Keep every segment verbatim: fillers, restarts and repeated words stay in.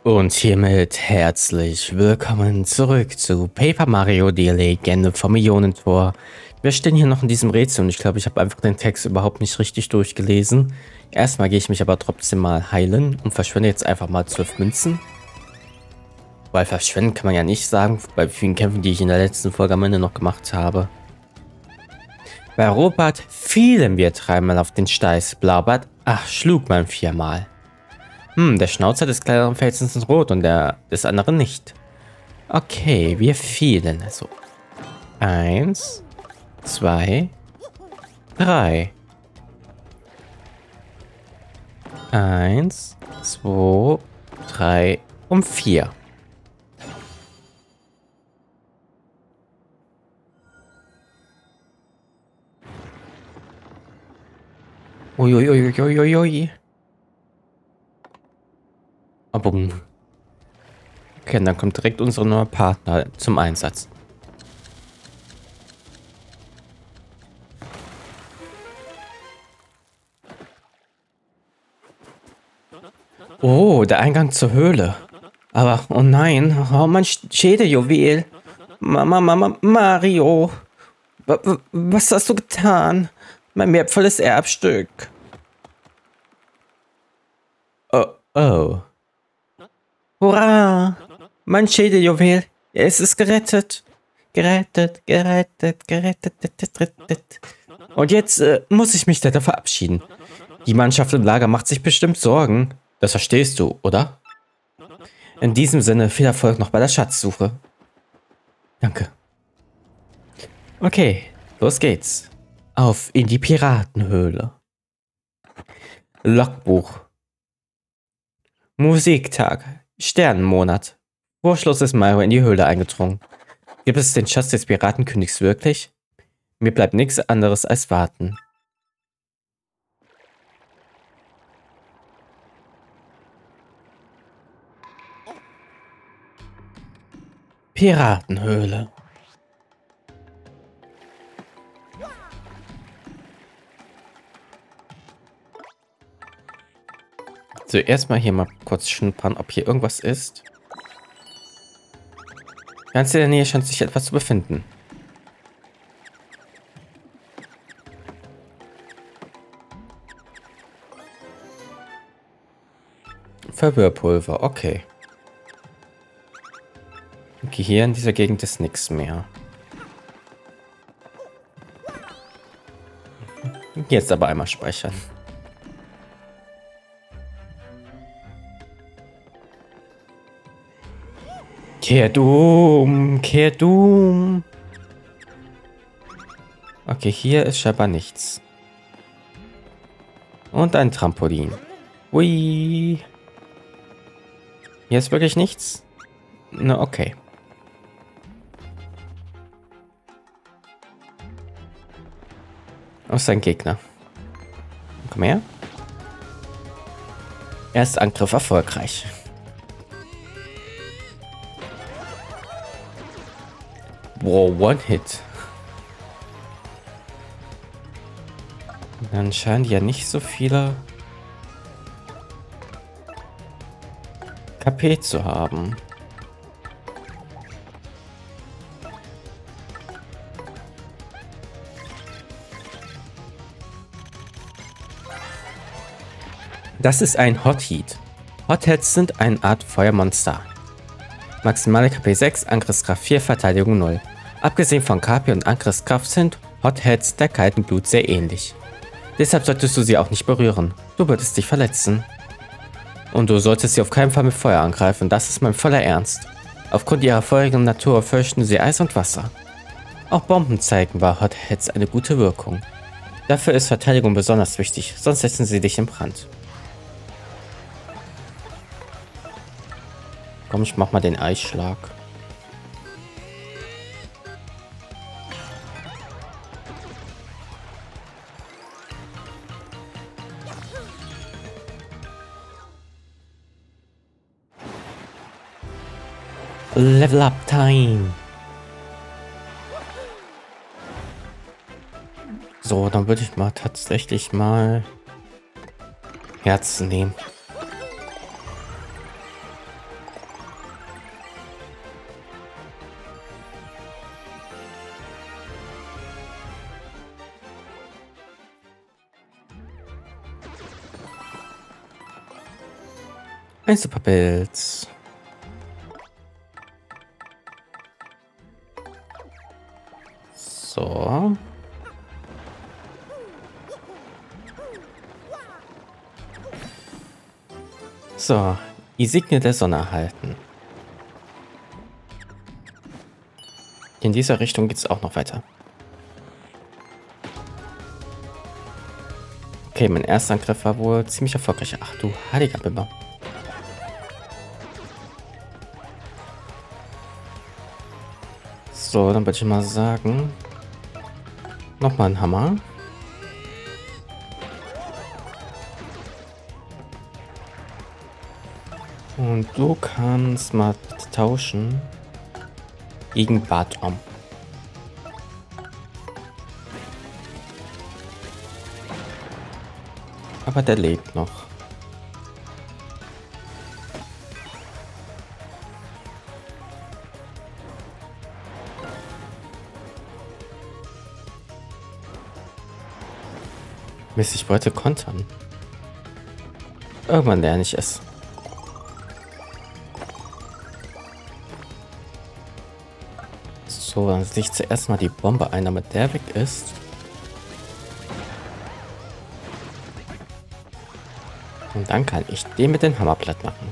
Und hiermit herzlich willkommen zurück zu Paper Mario, die Legende vom Ionentor. Wir stehen hier noch in diesem Rätsel und ich glaube, ich habe einfach den Text überhaupt nicht richtig durchgelesen. Erstmal gehe ich mich aber trotzdem mal heilen und verschwende jetzt einfach mal zwölf Münzen. Weil verschwenden kann man ja nicht sagen, bei vielen Kämpfen, die ich in der letzten Folge am Ende noch gemacht habe. Bei Robert fielen wir dreimal auf den Steiß, Blaubart, ach, schlug man viermal. Hm, der Schnauzer des kleineren Felsens ist rot und der des anderen nicht. Okay, wir fielen. Also eins, zwei, drei. Eins, zwei, drei und vier. Uiuiuiuiui. Aber okay, dann kommt direkt unser neuer Partner zum Einsatz. Oh, der Eingang zur Höhle. Aber, oh nein, oh mein Schädeljuwel. Mama, Mama, Mario. Was hast du getan? Mein wertvolles Erbstück. Oh, oh. Hurra! Mein Schädeljuwel. Es ist gerettet. Gerettet, gerettet, gerettet, gerettet. Und jetzt äh, muss ich mich leider verabschieden. Die Mannschaft im Lager macht sich bestimmt Sorgen. Das verstehst du, oder? In diesem Sinne, viel Erfolg noch bei der Schatzsuche. Danke. Okay, los geht's. Auf in die Piratenhöhle. Logbuch. Musiktag. Sternenmonat. Vor Schluss ist Mario in die Höhle eingedrungen. Gibt es den Schatz des Piratenkönigs wirklich? Mir bleibt nichts anderes als warten. Piratenhöhle. Zuerst mal hier mal kurz schnuppern, ob hier irgendwas ist. Ganz in der Nähe scheint sich etwas zu befinden. Verwirrpulver, okay. Okay, hier in dieser Gegend ist nichts mehr. Jetzt aber einmal speichern. Kehrdoom, Kehrdoom. Okay, hier ist scheinbar nichts. Und ein Trampolin. Ui. Hier ist wirklich nichts? Na, okay. Oh, ist ein Gegner. Komm her. Erstangriff erfolgreich. Wow, One-Hit. Dann scheinen die ja nicht so viele K P zu haben. Das ist ein Hot Heat. Hot Heads sind eine Art Feuermonster. Maximale K P sechs, Angriffskraft vier, Verteidigung null. Abgesehen von K P und Angriffskraft sind Hot Heads der kalten Glut sehr ähnlich. Deshalb solltest du sie auch nicht berühren. Du würdest dich verletzen. Und du solltest sie auf keinen Fall mit Feuer angreifen, das ist mein voller Ernst. Aufgrund ihrer feurigen Natur fürchten sie Eis und Wasser. Auch Bomben zeigen bei Hot Heads eine gute Wirkung. Dafür ist Verteidigung besonders wichtig, sonst setzen sie dich in Brand. Komm, ich mach mal den Eisschlag. Level up time. So, dann würde ich mal tatsächlich mal Herzen nehmen. Ein Superpilz. So. So, Insigne der Sonne erhalten. In dieser Richtung geht es auch noch weiter. Okay, mein erster Angriff war wohl ziemlich erfolgreich. Ach du heiliger Biber. So, dann würde ich mal sagen, nochmal ein Hammer. Und du kannst mal bitte tauschen gegen Bartom. Aber der lebt noch. Mist, ich wollte kontern. Irgendwann lerne ich es. So, dann sehe ich zuerst mal die Bombe ein, damit der weg ist. Und dann kann ich den mit dem Hammer platt machen.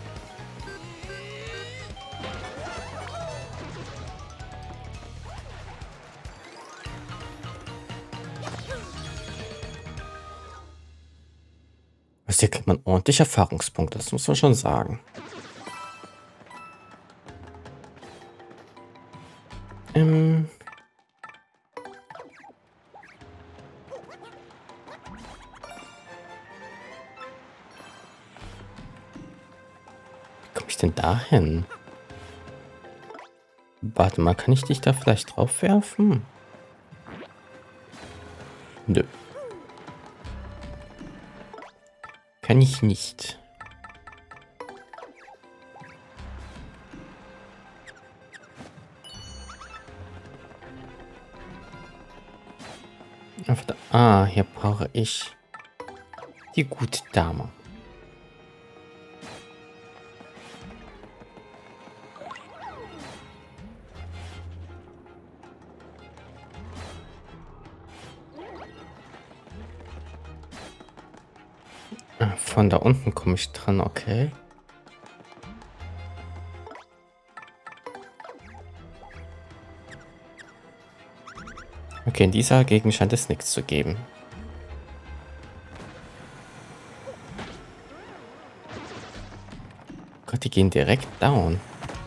Also hier kriegt man ordentlich Erfahrungspunkte, das muss man schon sagen. Ähm... Wie komme ich denn dahin? Warte mal, kann ich dich da vielleicht drauf werfen? Nö. Kann ich nicht. Ah, hier brauche ich die gute Dame. Von da unten komme ich dran, okay. Okay, in dieser Gegend scheint es nichts zu geben. Gott, die gehen direkt down.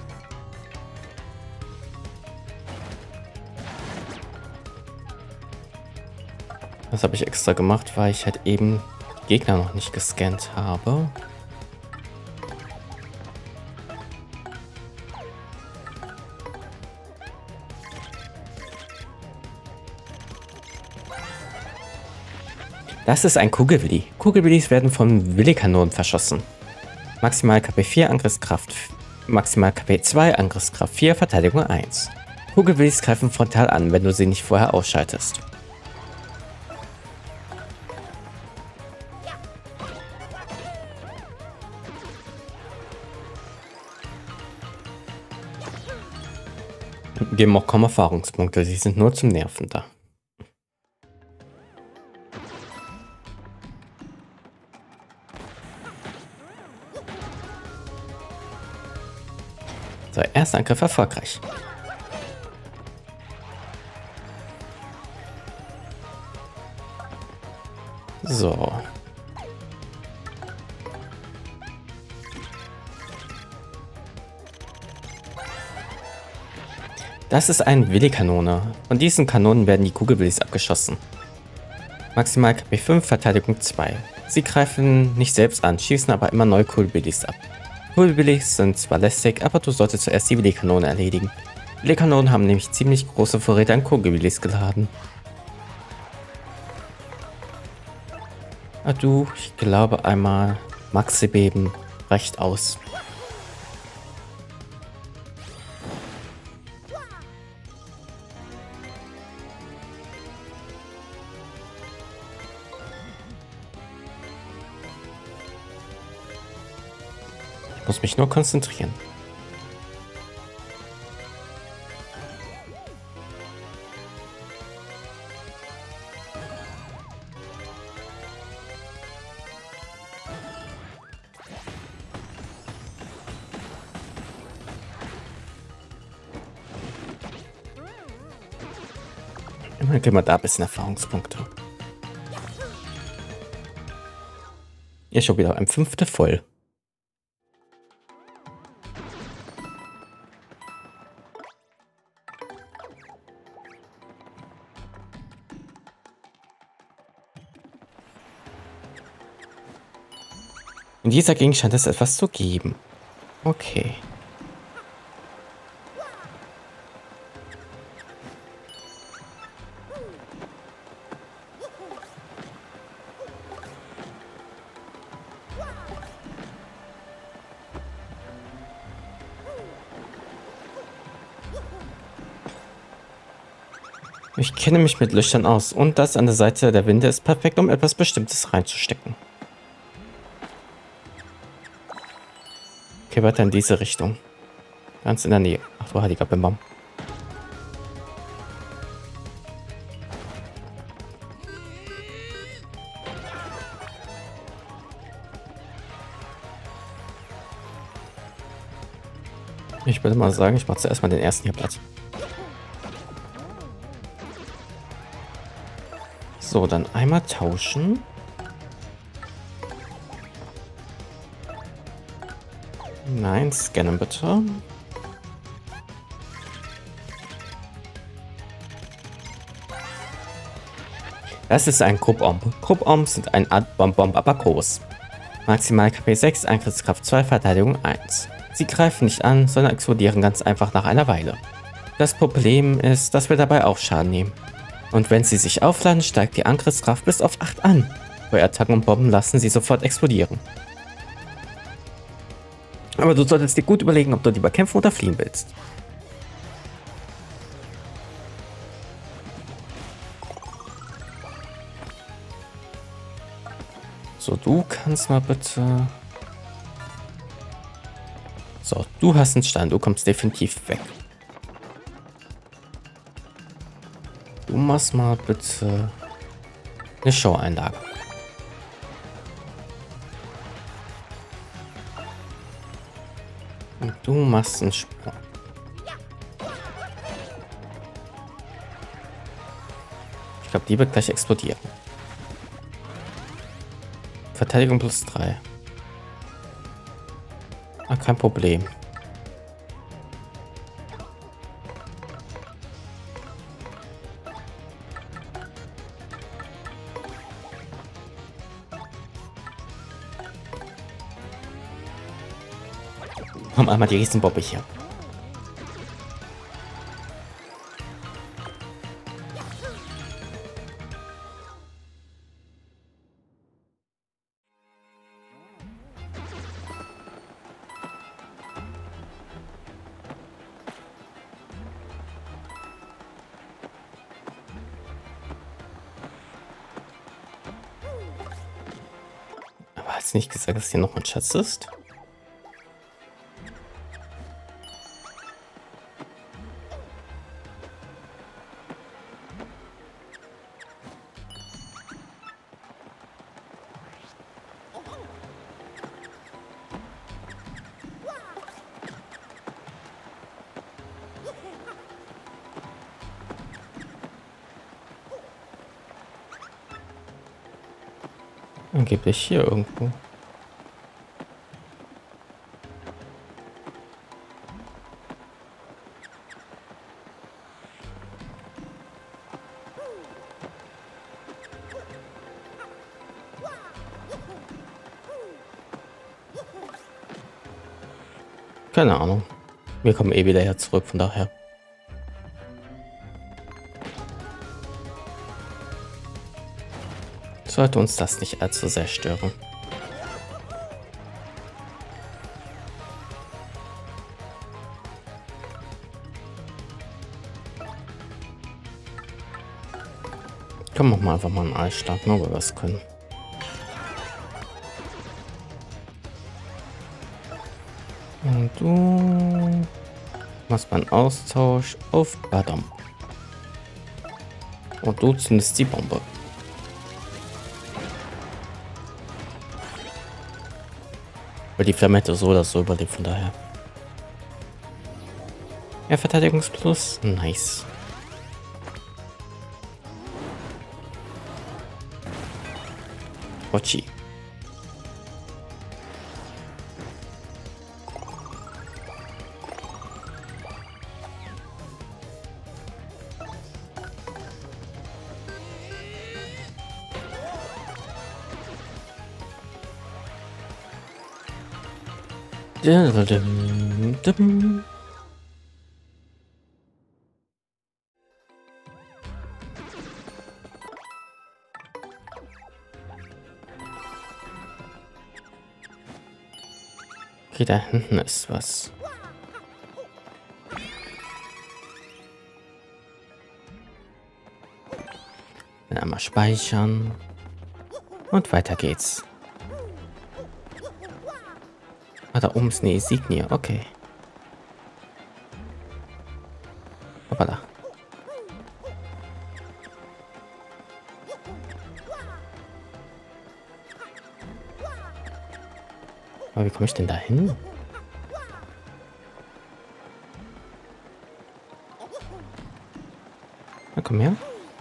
Das habe ich extra gemacht, weil ich halt eben die Gegner noch nicht gescannt habe. Das ist ein Kugelwilli. Kugelwillis werden von Willikanonen verschossen. Maximal K P vier, Angriffskraft. Maximal K P zwei, Angriffskraft vier, Verteidigung eins. Kugelwillis greifen frontal an, wenn du sie nicht vorher ausschaltest. Geben auch kaum Erfahrungspunkte, sie sind nur zum Nerven da. So, erster Angriff erfolgreich. So. Das ist eine Willi-Kanone. Von diesen Kanonen werden die Kugelwillis abgeschossen. Maximal K P fünf, Verteidigung zwei. Sie greifen nicht selbst an, schießen aber immer neue Kugelwillis ab. Kugelwillis sind zwar lästig, aber du solltest zuerst die Willi-Kanone erledigen. Willi-Kanonen haben nämlich ziemlich große Vorräte an Kugelwillis geladen. Ah du, ich glaube einmal Maxi-Beben reicht aus. Muss mich nur konzentrieren. Immerhin gehen wir da ein bisschen Erfahrungspunkte. Ja, schon wieder ein fünfte voll. In dieser Gegend scheint es etwas zu geben. Okay. Ich kenne mich mit Löchern aus und das an der Seite der Winde ist perfekt, um etwas Bestimmtes reinzustecken. Okay, weiter in diese Richtung. Ganz in der Nähe. Ach du heiliger Bimbam. Ich würde mal sagen, ich mache zuerst mal den ersten hier platt. So, dann einmal tauschen. Nein, scannen bitte. Das ist ein Gruppomb. Gruppombs sind ein Art Bomb-Bomb, aber groß. Maximal K P sechs, Angriffskraft zwei, Verteidigung eins. Sie greifen nicht an, sondern explodieren ganz einfach nach einer Weile. Das Problem ist, dass wir dabei auch Schaden nehmen. Und wenn sie sich aufladen, steigt die Angriffskraft bis auf acht an. Bei Attacken und Bomben lassen sie sofort explodieren. Aber du solltest dir gut überlegen, ob du lieber kämpfen oder fliehen willst. So, du kannst mal bitte... So, du hast einen Stein, du kommst definitiv weg. Du machst mal bitte eine Show-Einlage. Und du machst einen Sprung. Ich glaube, die wird gleich explodieren. Verteidigung plus drei. Ah, kein Problem. Haben einmal die Riesenbobbe hier. Aber hast du nicht gesagt, dass hier noch ein Schatz ist? Angeblich hier irgendwo. Keine Ahnung. Wir kommen eh wieder her zurück, von daher. Sollte uns das nicht allzu sehr stören. Komm, mach mal einfach mal einen Eis starten, ob wir was können. Und du machst mal einen Austausch auf Badam. Und du zündest die Bombe. Weil die Flamme hätte so oder so überlebt, von daher. Ja, Verteidigungsplus. Nice. Ochi. Dum, dum. Okay, da hinten ist was. Dann einmal speichern. Und weiter geht's. Ah, da oben ist eine Insignie. Okay. Hoppala. Aber wie komme ich denn da hin? Na, komm her.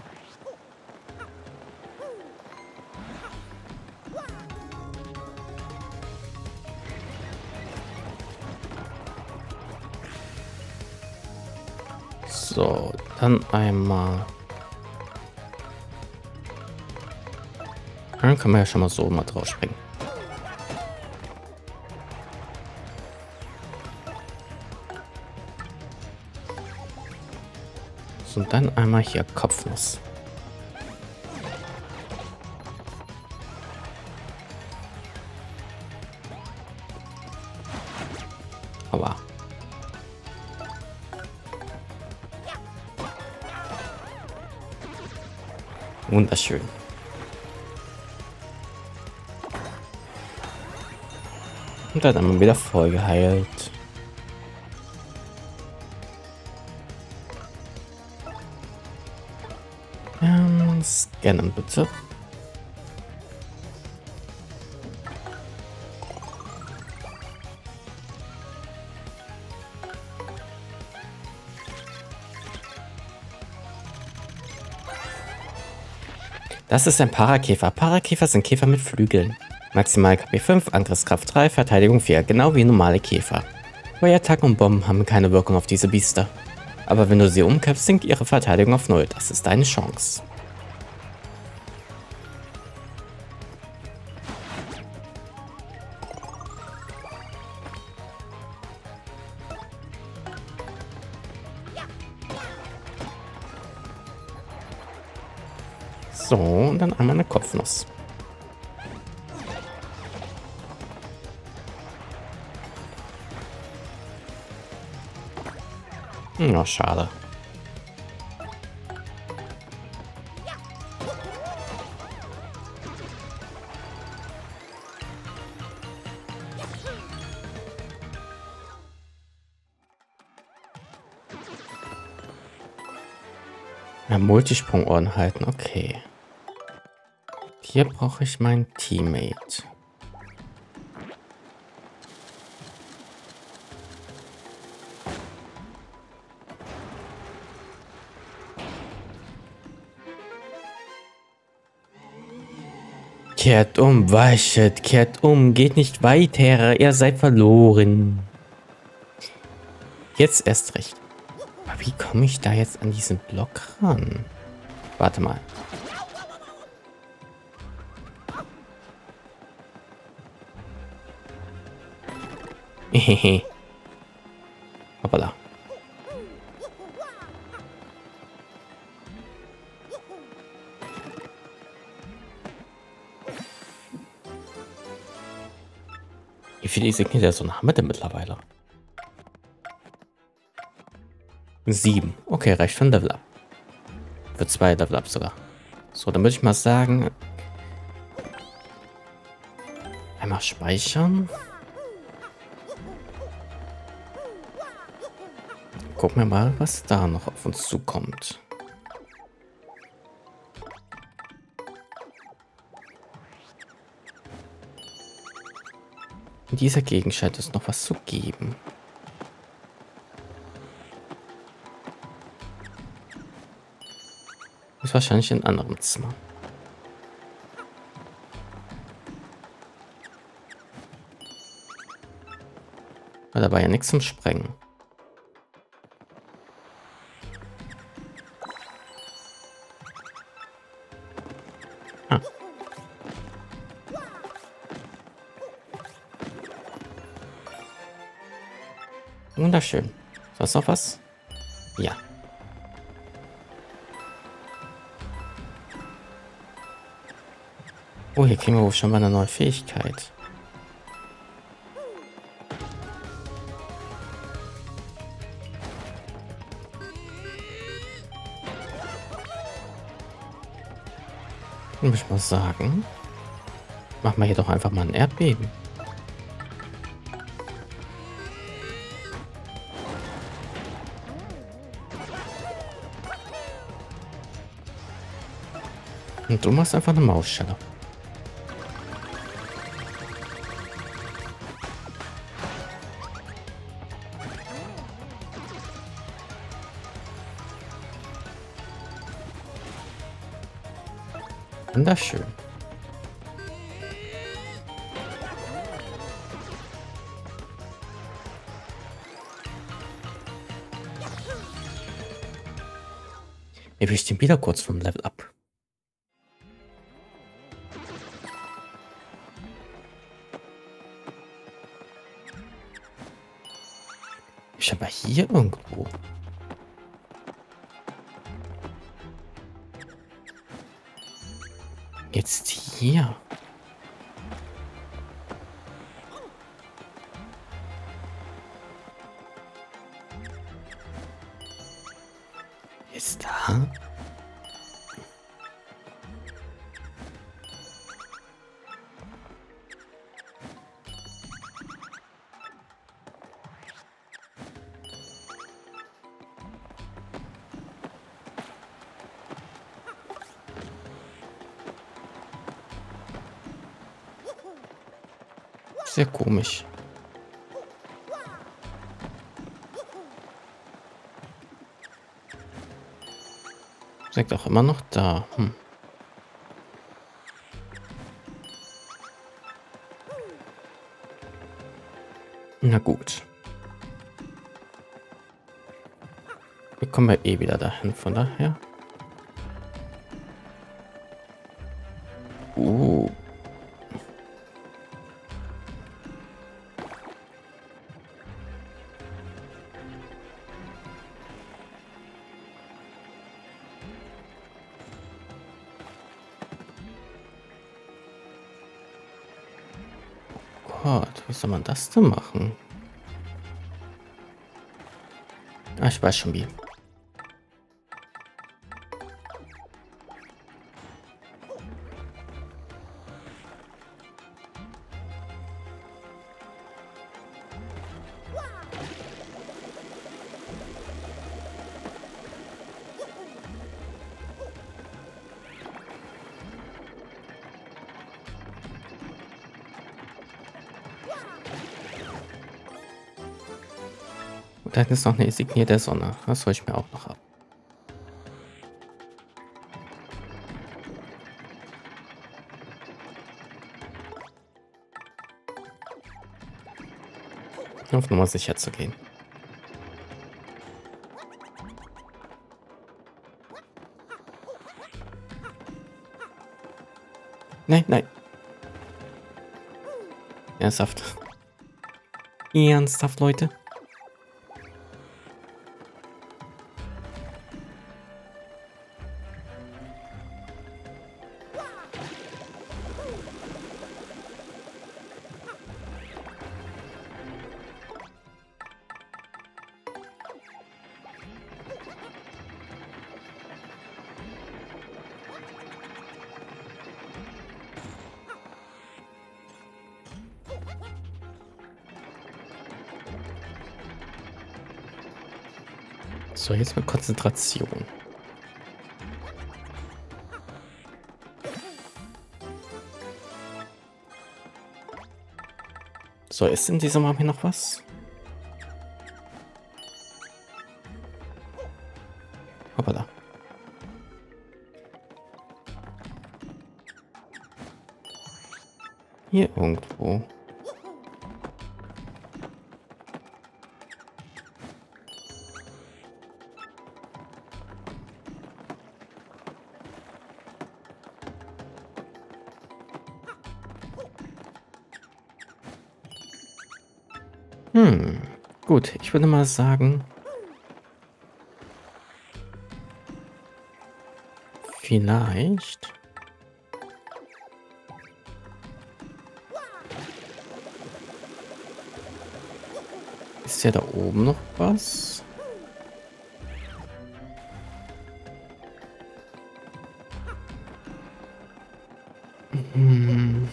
So, dann einmal. Dann können wir ja schon mal so mal drauf springen. So, und dann einmal hier Kopfnuss. Aber. Wunderschön. Und dann haben wir wieder voll geheilt. Ähm, scannen bitte. Das ist ein Parakäfer. Parakäfer sind Käfer mit Flügeln. Maximal K P fünf, Angriffskraft drei, Verteidigung vier, genau wie normale Käfer. Feuerattacken und Bomben haben keine Wirkung auf diese Biester. Aber wenn du sie umkämpfst, sinkt ihre Verteidigung auf null. Das ist deine Chance. So, und dann einmal eine Kopfnuss. Ja, schade. Ja, Multisprung-Ohren halten, okay. Hier brauche ich meinen Teammate. Kehrt um, weichet, kehrt um, geht nicht weiter, ihr seid verloren. Jetzt erst recht. Aber wie komme ich da jetzt an diesen Block ran? Warte mal. Hehehe. Hoppala. Wie viele Insignitäten haben wir denn mittlerweile? Sieben. Okay, reicht für ein Level Up. Für zwei Level Up sogar. So, dann würde ich mal sagen. Einmal speichern. gucken wir mal, was da noch auf uns zukommt. In dieser Gegend scheint es noch was zu geben. Ist wahrscheinlich in einem anderen Zimmer. War dabei ja nichts zum Sprengen. Ah. Wunderschön. Ist das noch was? Ja. Oh, hier kriegen wir wohl schon mal eine neue Fähigkeit. Muss ich mal sagen, machen wir hier doch einfach mal ein Erdbeben. Und du machst einfach eine Mausstelle. Wunderschön. Wir stehen wieder kurz vom Level Up. Ich habe hier irgendwo. Jetzt hier. Ist da? Sehr komisch. Sagt auch immer noch da. Hm. Na gut. Wir kommen ja eh wieder dahin, von daher. Uh. Gott, wie soll man das denn machen? Ah, ich weiß schon wie. Da ist noch eine Insignie der Sonne. Das soll ich mir auch noch haben. Auf Nummer sicher zu gehen. Nein, nein. Ernsthaft. Ernsthaft, Leute. So, jetzt mit Konzentration. So, ist in diesem Raum hier noch was? Hoppala. Hier irgendwo. Hm, gut, ich würde mal sagen, vielleicht ist ja da oben noch was. Hm.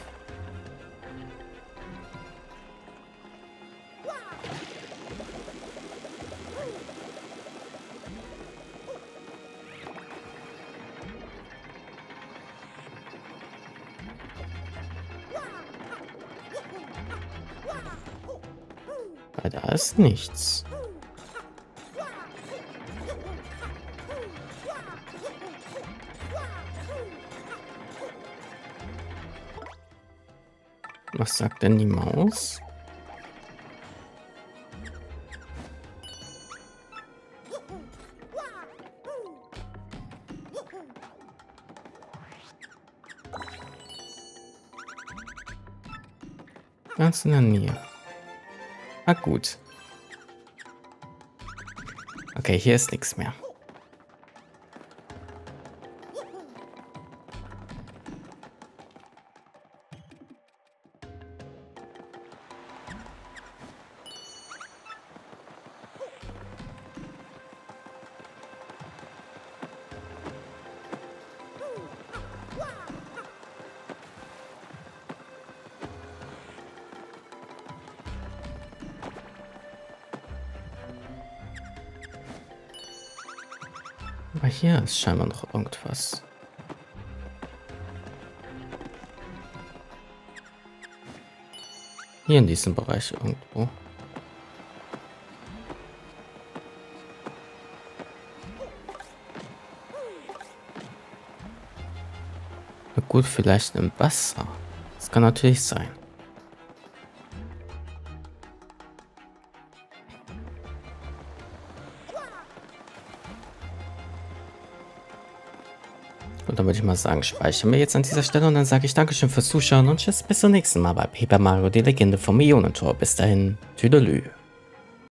Weil da ist nichts. Was sagt denn die Maus? Ganz in der Nähe. Ah, gut. Okay, hier ist nichts mehr. Aber hier ist scheinbar noch irgendwas. Hier in diesem Bereich irgendwo. Na gut, vielleicht im Wasser. Das kann natürlich sein. Und dann würde ich mal sagen, speichern wir jetzt an dieser Stelle und dann sage ich Dankeschön fürs Zuschauen und tschüss, bis zum nächsten Mal bei Paper Mario, die Legende vom Millionentor. Bis dahin, Tüdelü.